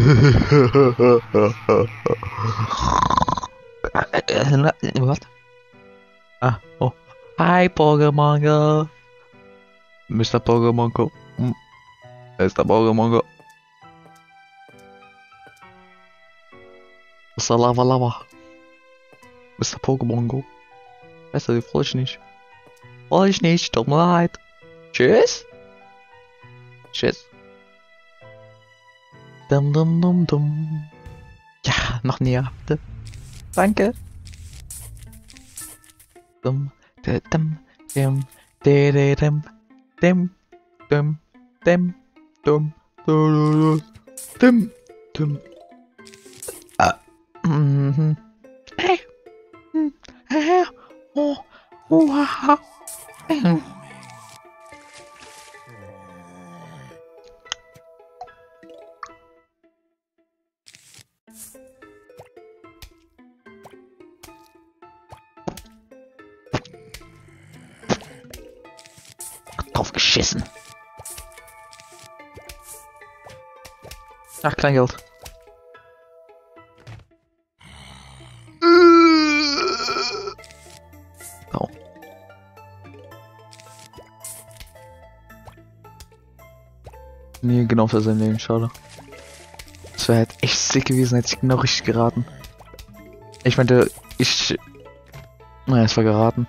What? Ah, oh. Hi, Pokémon Go. Mr. Pokémon Go. Mr. Pokémon Go. Mr. Lava Lava. Mr. Pokémon Go. Weißt du, die freue ich nicht. Freue ich nicht, tut mir leid. Tschüss. Tschüss. Dum dum dum dum. Ja, noch näher. Danke. Dum, dum, dum, dum, dum, dum, dum, dum, dum, dum, dum. Hey. Oh, wow. Drauf geschissen. Ach, Kleingeld. Oh. Nee, genau für sein Leben, schade. Das wäre halt echt sick gewesen, hätte ich genau richtig geraten. Ich meinte, naja, es war geraten.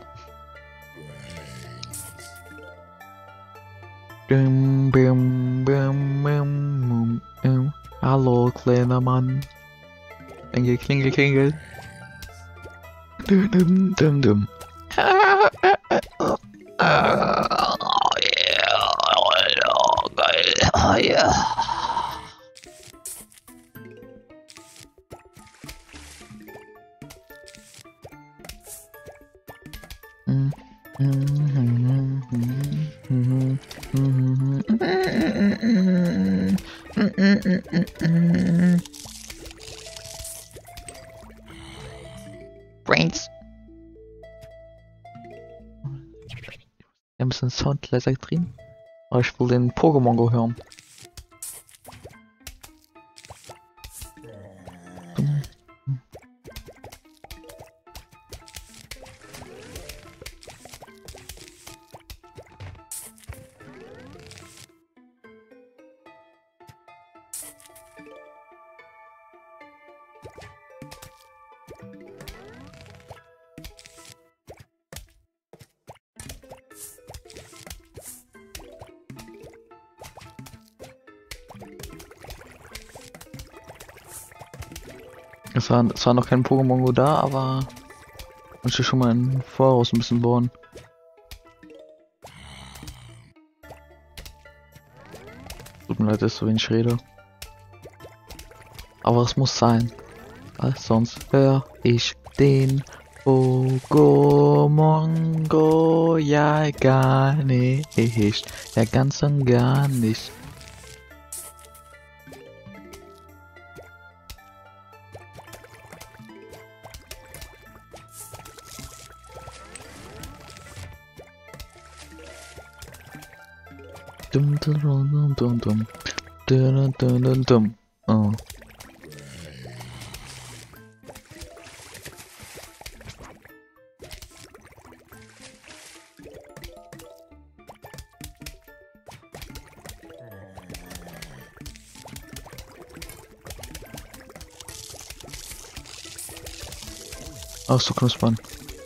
Hallo, kleiner Mann. Klingel, klingel, klingel. Dum, dum, dum. Oh yeah. Brains. Wir haben einen Sound leiser drin. Aber ich will den Pokémon Go hören. Es war noch kein Pokémon Go da, aber ich will schon mal im Voraus ein bisschen bauen. Tut mir leid, dass ich so wenig rede. Aber es muss sein. Weil sonst höre ich den Pokémon Go ja gar nicht. Ja, ganz und gar nicht. Dum dum dum dum dum dum dum dum dum. Oh. Ach so, knuspern.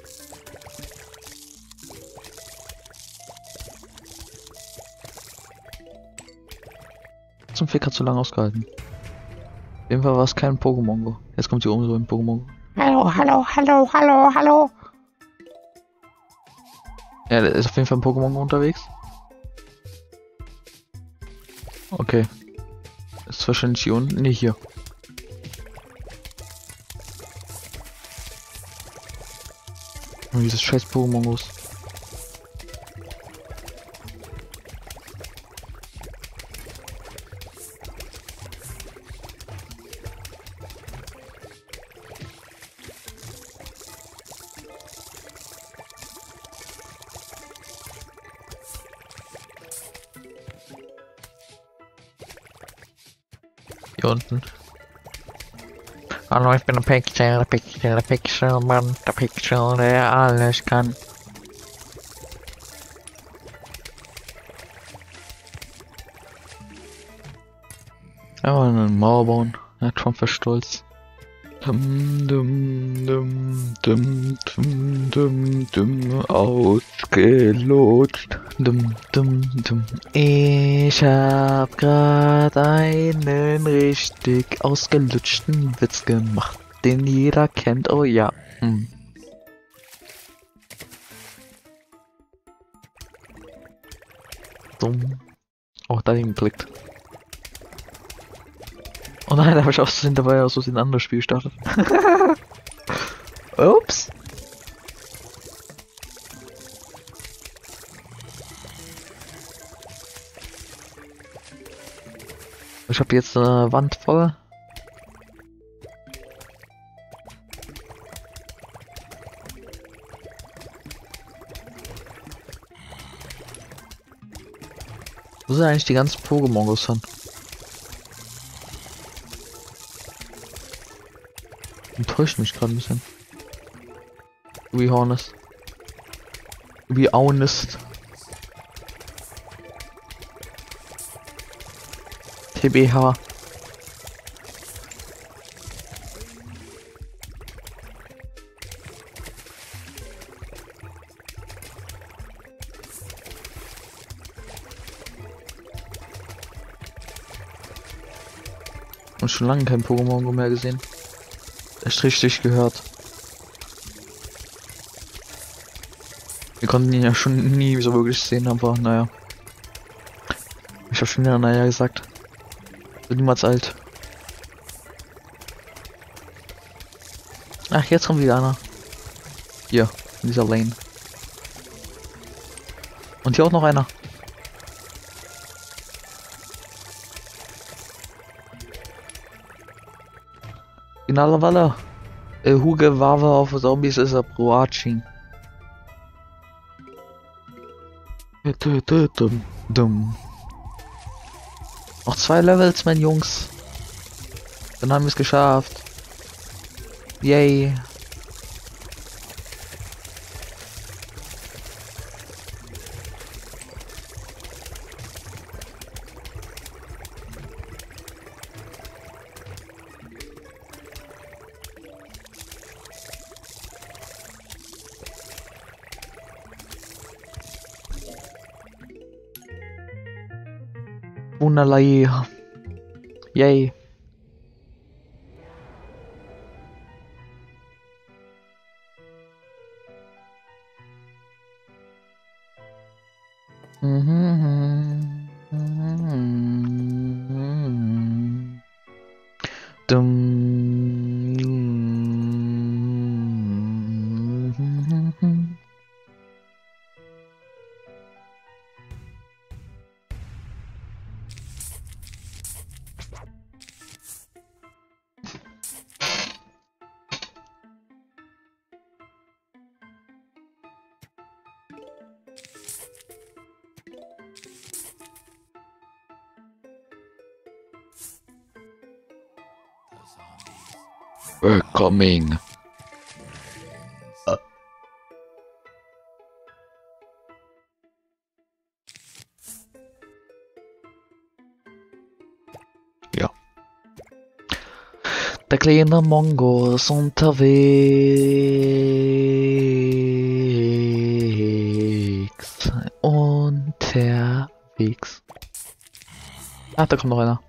Zum Fick hat zu lange ausgehalten. Auf jeden Fall war es kein Pokémon Go. Jetzt kommt hier oben so ein Pokémon Go. Hallo, hallo, hallo, hallo, hallo. Ja, da ist auf jeden Fall ein Pokémon Go unterwegs. Okay. Ist wahrscheinlich hier unten. Nee, hier. Und dieses scheiß Pokémon Go. Hier unten. Hallo, ich bin der Pixelmann, der Pixel, der alles kann. Aber einen Mauer bauen, ja, Trump ist stolz. Ausgelutscht. Ich hab grad einen richtig ausgelutschten Witz gemacht, den jeder kennt, oh ja. Dumm. Oh, da geklickt. Oh nein, da habe ich aus Versehen dabei aus ein anderes Spiel gestartet. Ups. Ich habe jetzt eine Wand voll. Wo sind eigentlich die ganzen Pokémon hin? Enttäuscht mich gerade ein bisschen. Wie honest. Wie honest. TBH. Und schon lange kein Pokémon mehr gesehen. Echt richtig gehört. Wir konnten ihn ja schon nie so wirklich sehen, aber naja. Ich habe schon wieder naja gesagt. Wird niemals alt. Ach, jetzt kommt wieder einer. Hier, in dieser Lane. Und hier auch noch einer. Finale Walle. Huge Wave auf Zombies ist er Proachin. Dumm. Noch 2 Levels, mein Jungs. Dann haben wir es geschafft. Yay. Wunderlei. Yay. We're coming. Ja. Der kleine Mongo ist unterwegs. Unterwegs. Ah, da kommt noch einer.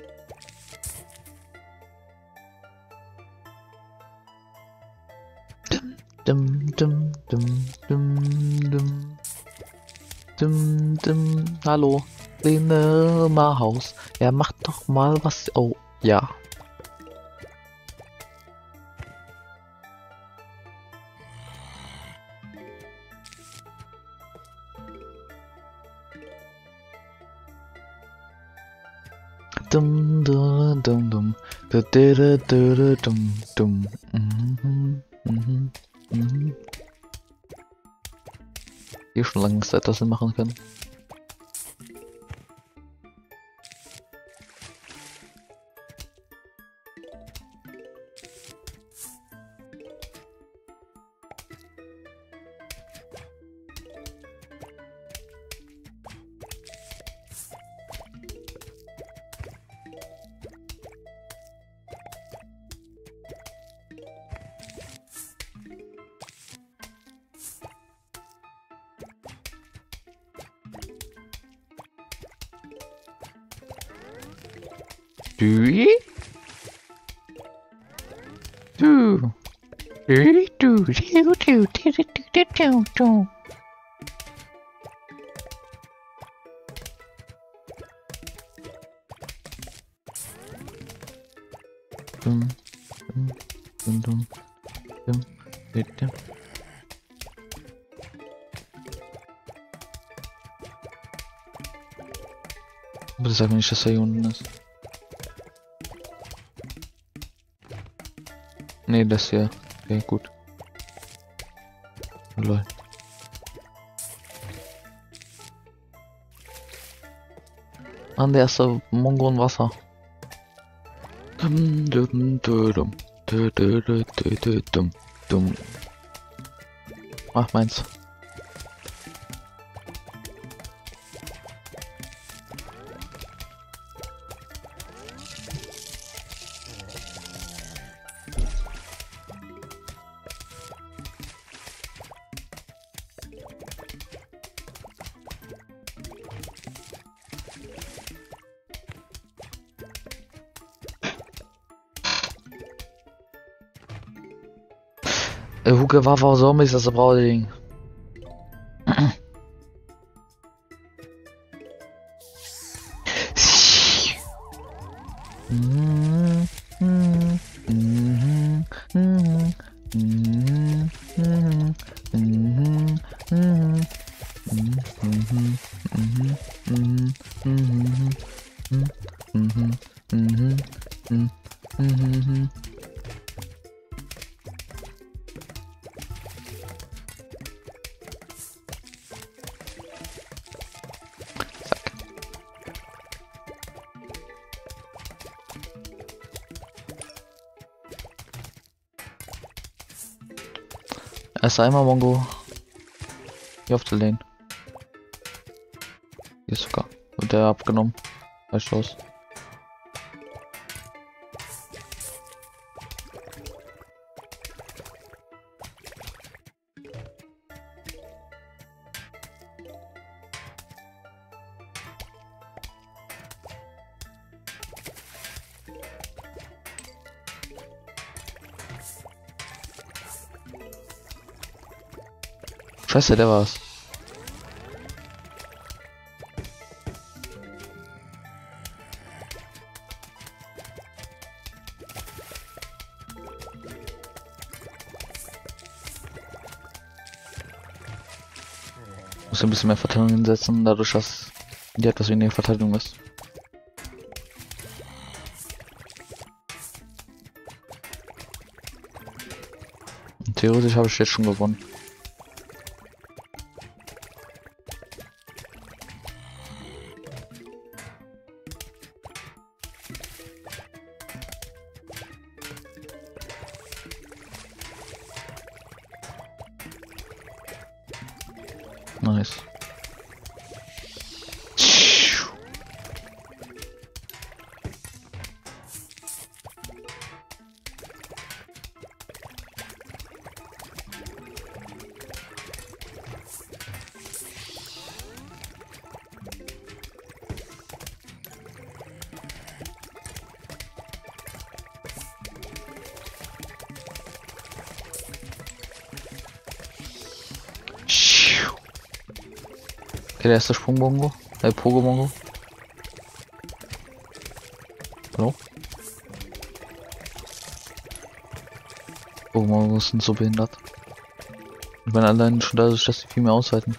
Hallo, Lene Mahaus. Er macht doch mal was. Oh, ja. Hier schon lange Zeit, dass wir machen können. Du. Du. Du. Du. Du. Du. Du. Dum, dum, dum, dum, dum, dum. Aber das sagt mir nicht, dass er hier unten ist. Nee, das hier. Okay, gut. Oh, lol. Mann, der erste Mongo im Wasser. Dum, dum, dum, dum, dum, dum, dum, dum. Ach, meins. Hugo war so ist das Brauding. Erst einmal Mongo. Hier auf der Lane. Hier ist sogar. Und der abgenommen. Weißt du was? Scheiße, der war's. Muss ein bisschen mehr Verteidigung hinsetzen, dadurch, dass die etwas weniger Verteidigung ist. Und theoretisch habe ich jetzt schon gewonnen. Nice. Okay, der erste Sprung-Bongo. Pogo-Bongo. Hallo? Pogo-Bongos sind so behindert. Ich meine allein schon dadurch, dass sie viel mehr aushalten.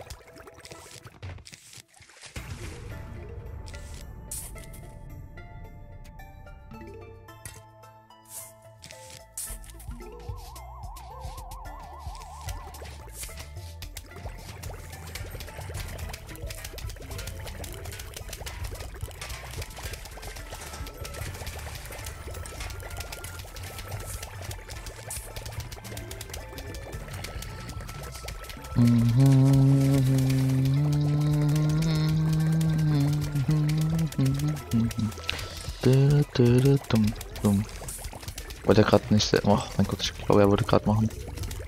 Wollte er gerade nicht. Ach mein Gott, ich glaube, er wollte gerade machen.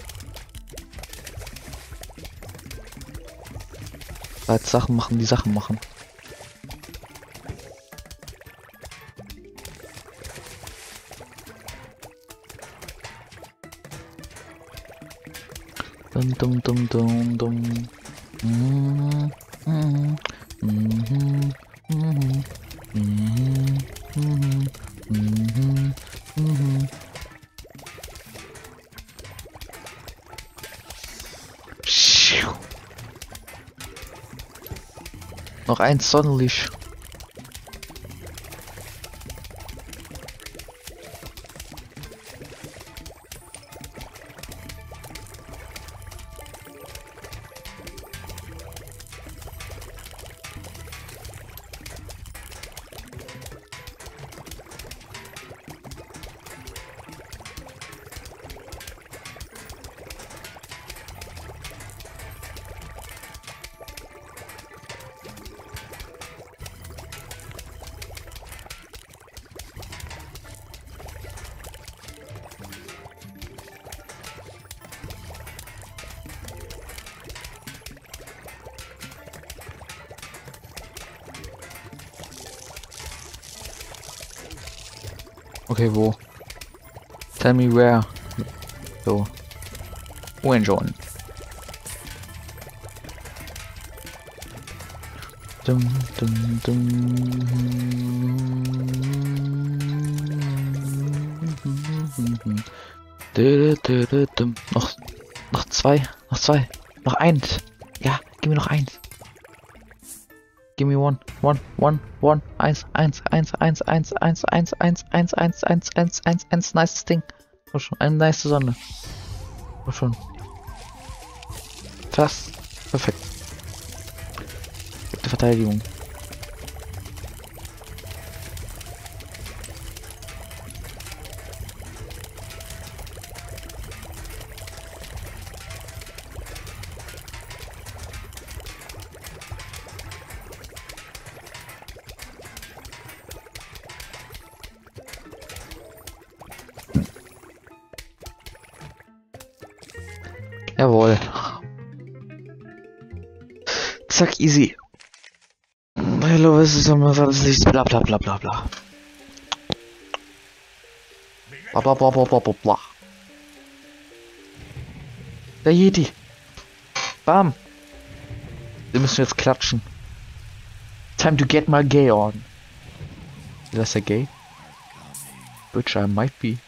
Als Sachen machen, die Sachen machen. Dum dum dum dum dum. Mhm. Mhm. Mhm. Mhm. Mhm. Mhm. Mhm. Mhm. Schiu. Noch ein Sonnenlicht. Okay, wo? Tell me where. So. When John. Dum dum dum. Dum. Noch zwei. Noch zwei. Noch eins. Ja, gib mir noch eins. Give me one. Eins. Nice Ding. Oh schon. Eine nice Sonne. Oh schon. Fast. Perfekt. Gute Verteidigung. Jawohl. Zack, easy. Hallo, was ist nochmal was Licht? Bla bla bla bla bla. Bla bla bla bla bla bla bla. Der Yeti. Bam. Wir müssen jetzt klatschen. Time to get my gay on. Ist das der gay? Which I might be.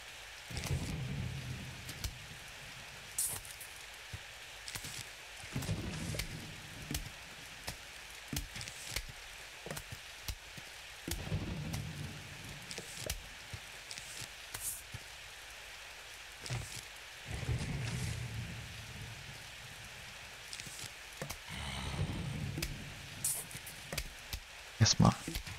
Erstmal.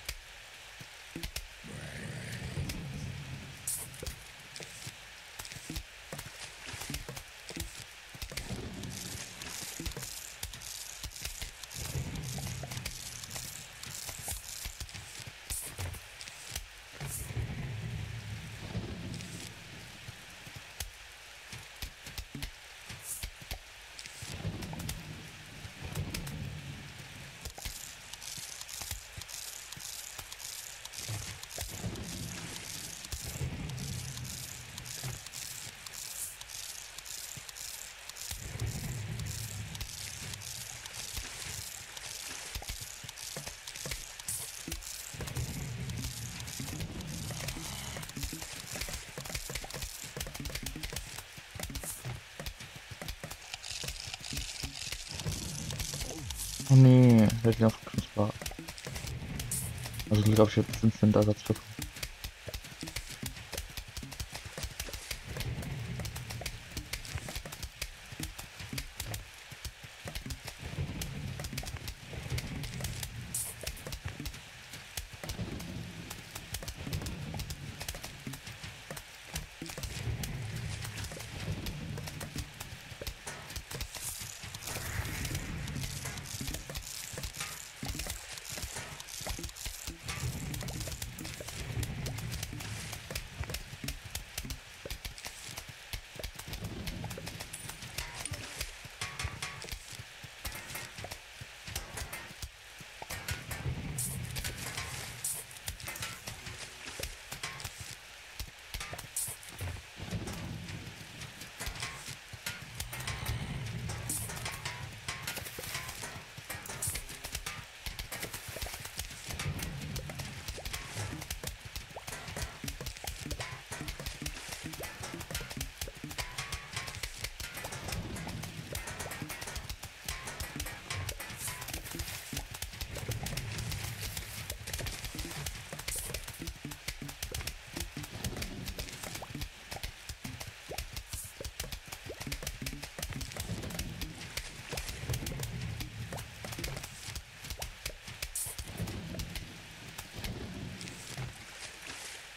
Oh nee, hätte ich noch knusper. Also glaube ich jetzt Instant Ersatz bekommen.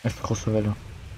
Echt große Welle.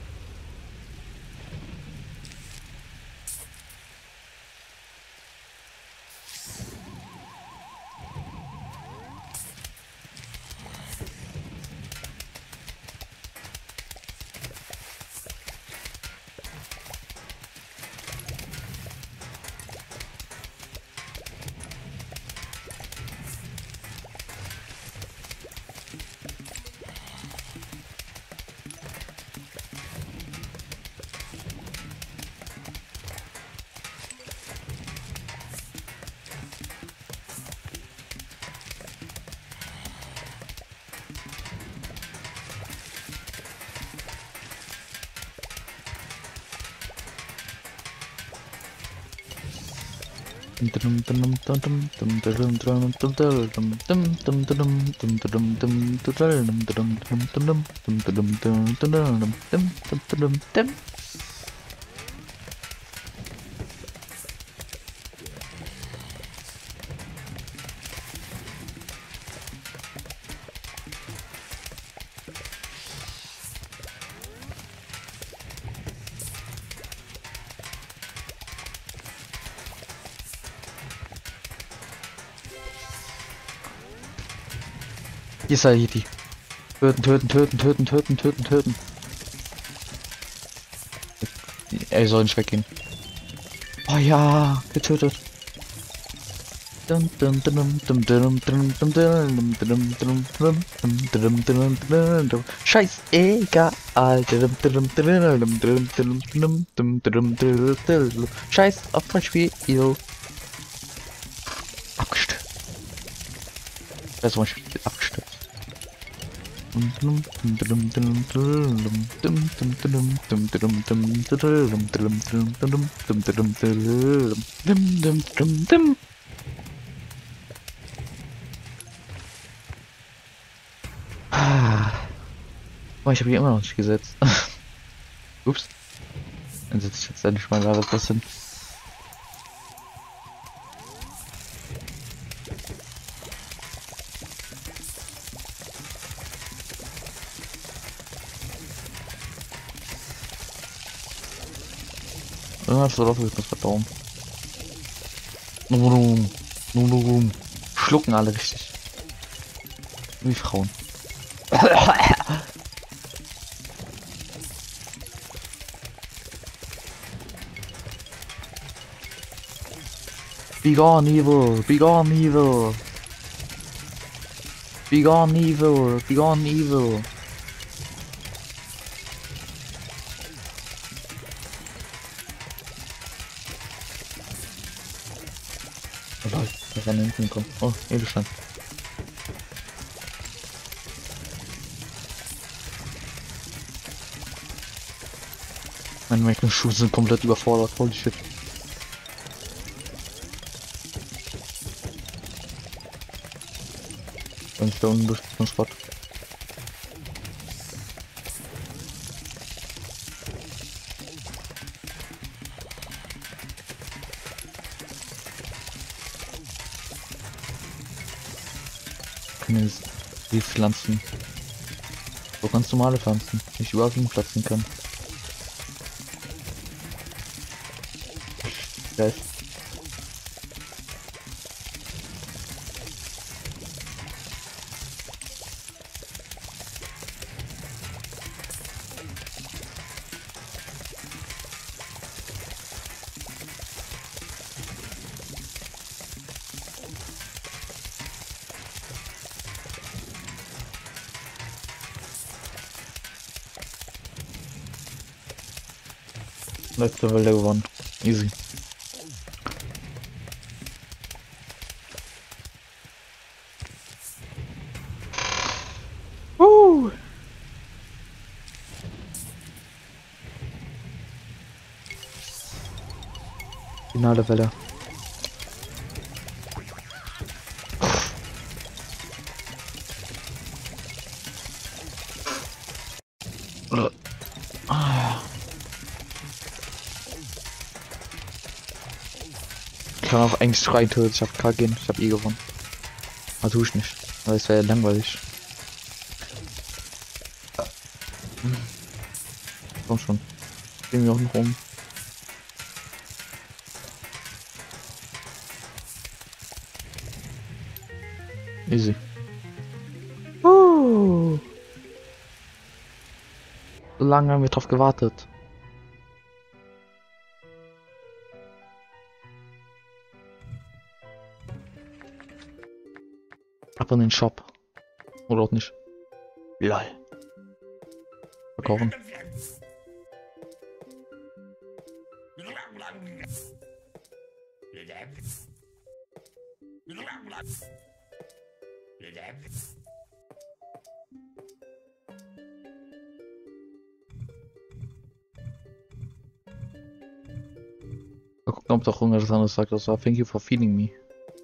Hier ist Haiti. Töten, töten, töten, töten, töten, töten, töten. Er soll nicht weggehen. Oh ja, getötet. Scheißegal. Scheiß auf mein Spiel. Abgestürzt. Das ist mein Spiel abgestürzt. Oh, ich habe hier immer noch nicht gesetzt. Ups. Dann setze ich jetzt endlich mal da was hin. Ja, das wird das verdauen. Schlucken alle richtig. Wie Frauen. Be gone evil, be gone evil. Be gone evil, be gone evil. Oh Leute, da kann hinten kommen. Oh, Edelstein. Meine Magnum-Schuhe sind komplett überfordert, holy shit. Wenn ich da unten durch den Spot. Können die Pflanzen. So ganz normale Pflanzen, die ich überall hinpflanzen kann. Geil. Letzte Welle gewonnen. Easy. Finale Welle. Ich kann auch eigentlich 3 Töten. Ich hab KG, ich hab gewonnen. Aber tue ich nicht. Weil es wäre langweilig. Komm schon. Gehen wir auch noch rum. Easy. So lange haben wir drauf gewartet. Ab in den Shop. Oder auch nicht. Lol. Verkaufen. Mal gucken, ob doch irgendwas anderes sagt. Das war thank you for feeding me.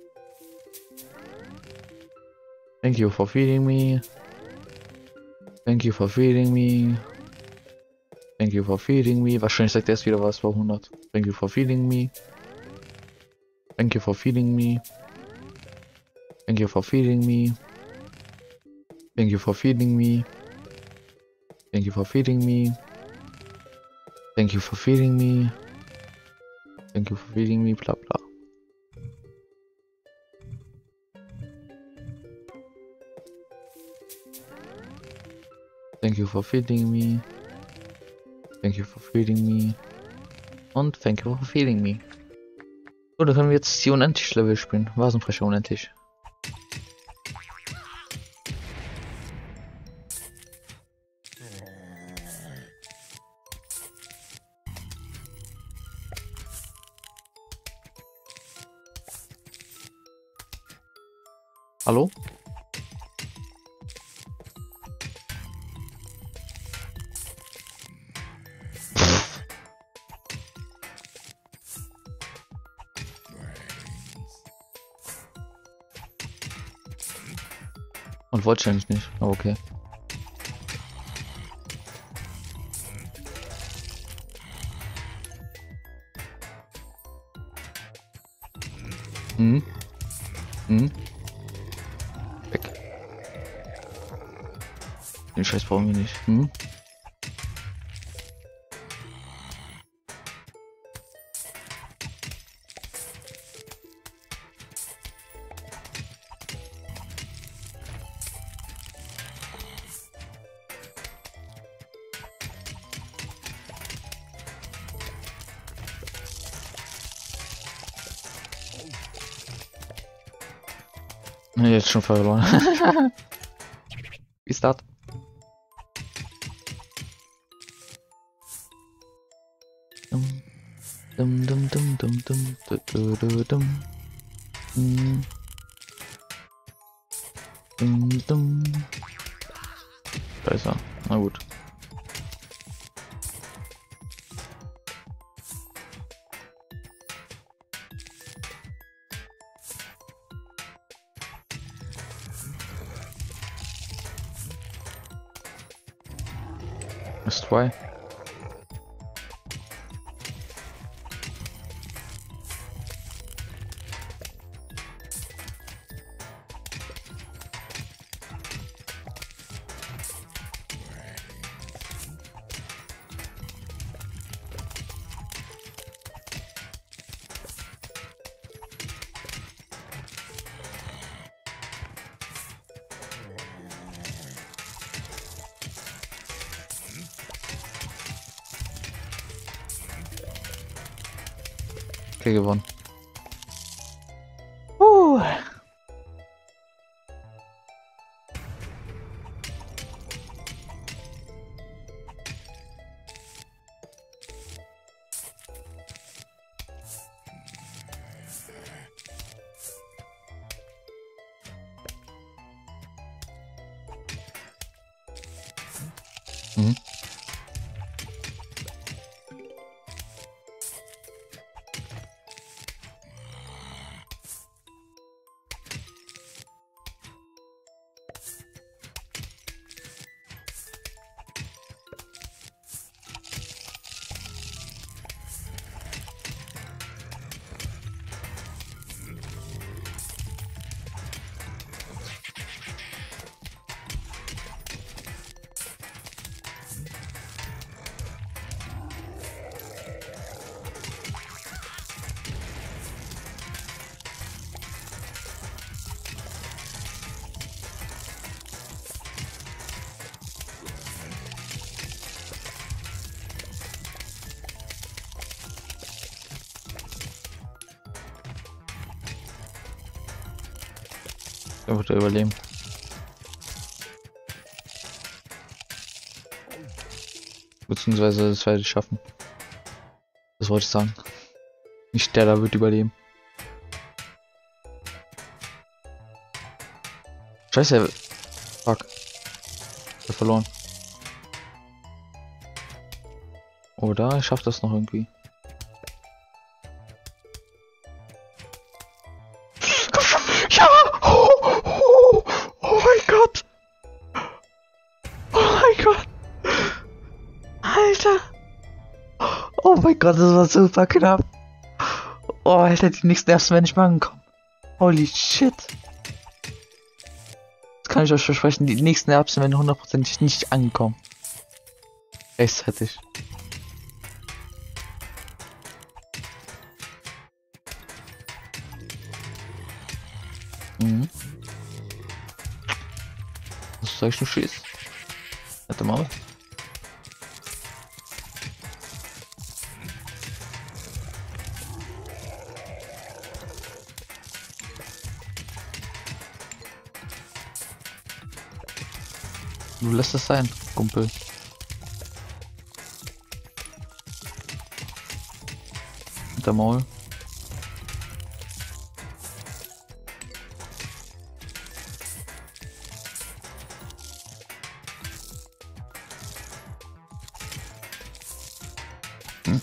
Thank you for feeding me. Thank you for feeding me. Thank you for feeding me. Wahrscheinlich sagt er jetzt wieder was vor 100. Thank you for feeding me. Thank you for feeding me. Thank you for feeding me. Thank you for feeding me. Thank you for feeding me. Thank you for feeding me. Thank you for feeding me, bla bla. Thank you for feeding me. Thank you for feeding me. Und thank you for feeding me. So, dann können wir jetzt die Unendlich-Level spielen. Vasenfrescher unendlich. Hallo? Und wollte ich eigentlich nicht, aber okay. Hm? Hm? Weg. Den Scheiß brauchen wir nicht. Hm? Jetzt schon verloren. Wie ist das? Dum dum dum dum dum dum dum dum dum dum. Da ist er. Na gut. Let's try. Okay, gewonnen. Mhm. Er wird überleben. Beziehungsweise das werde ich schaffen. Das wollte ich sagen. Nicht der da wird überleben. Scheiße. Fuck. Ich hab verloren. Oder ich schaff das noch irgendwie. Komm schon! Ja! Oh mein Gott! Oh mein Gott! Alter! Oh mein Gott, das war super knapp. Oh, Alter, die nächsten ersten werden nicht mehr angekommen. Holy shit. Das kann ich euch versprechen, die nächsten Erbsen werden hundertprozentig nicht angekommen. Rechtzeitig. Mhm. Was soll ich denn schießen? Warte mal. Du lässt es sein, Kumpel. Mit der Maul. Hm.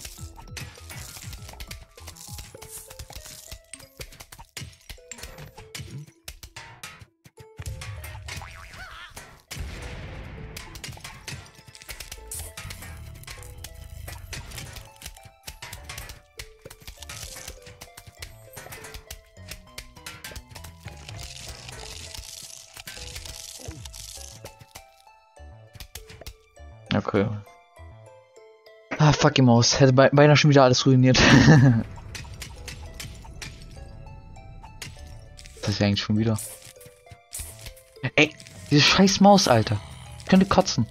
Okay. Ah, fuck die Maus. Hätte beinahe schon wieder alles ruiniert. Das ist ja eigentlich schon wieder. Ey, diese scheiß Maus, Alter. Ich könnte kotzen.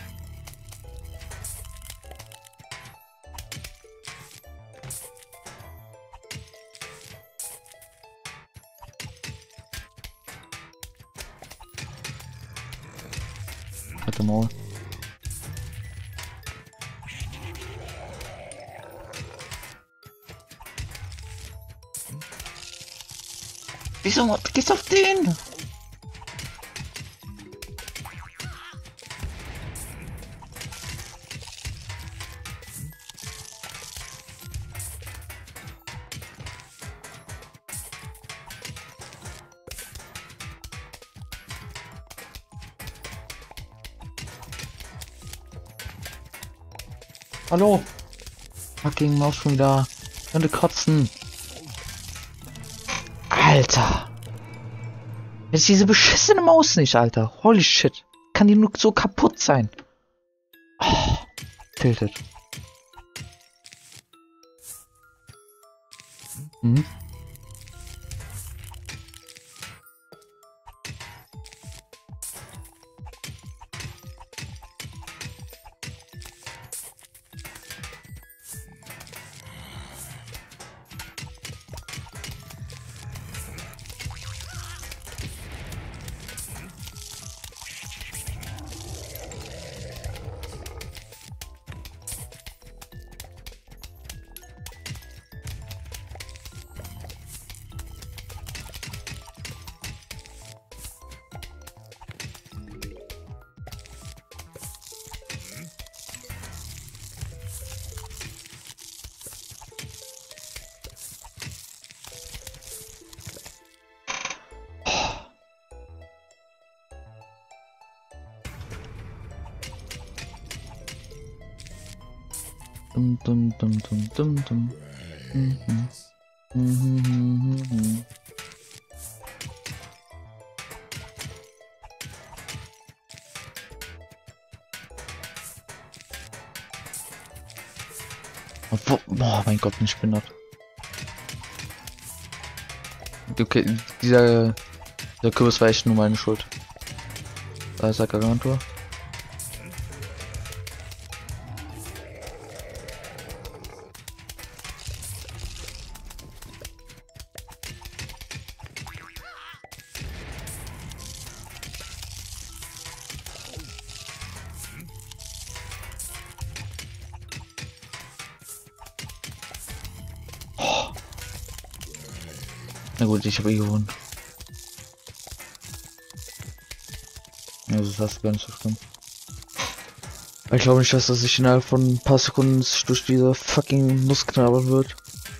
Warte mal. Wieso gehst du auf den? Hallo? Fucking Maus schon wieder. Ich könnte kotzen. Alter. Jetzt diese beschissene Maus nicht, Alter. Holy shit. Kann die nur so kaputt sein? Oh, tilted. Hm? Dum dum dum dum dum dum. Mhm. Mhm. Boah, mein Gott, bin ich behindert. Okay, dieser Kürbis war echt nur meine Schuld. Da ist der Garantor. Na gut, ich habe eh gewonnen. Also das ist gar nicht so schlimm. Ich glaube nicht, dass das sich innerhalb von ein paar Sekunden durch diese fucking Nuss knabbern wird.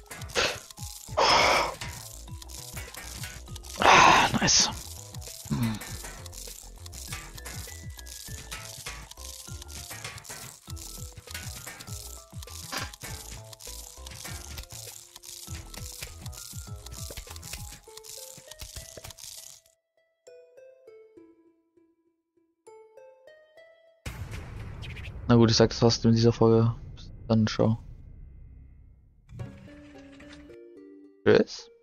Ah, nice. Na gut, ich sag das war's in dieser Folge. Bis dann, ciao. Tschüss.